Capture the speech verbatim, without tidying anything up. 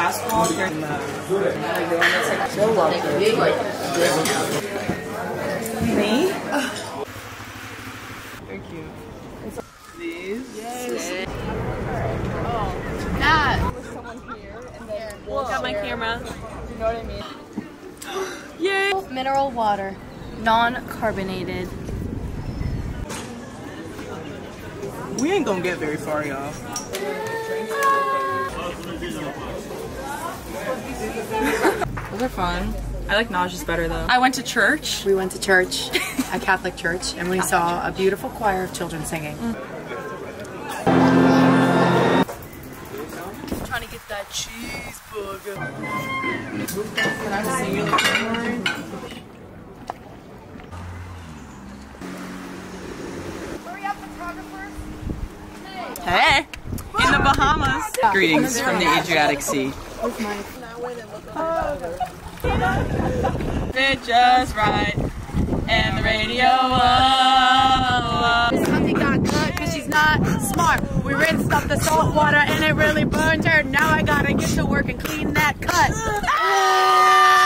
basketball. So lucky. Me? They're cute. These? Yes. Oh, that. With someone here, and then we'll got my camera. You know what I mean? Yay! Mineral water, non-carbonated. We ain't gonna get very far, y'all. Those are fun. I like Naj's better though. I went to church. We went to church, a Catholic church, and we saw a beautiful choir of children singing. Mm. Trying to get that cheeseburger. Can I see you looking Hurry up, photographer. Hey! In the Bahamas. Greetings from the Adriatic Sea. Fit just right, and the radio. This hunting got good because she's not smart. We rinsed off the salt water and it really burned her. Now I gotta get to work and clean that cut.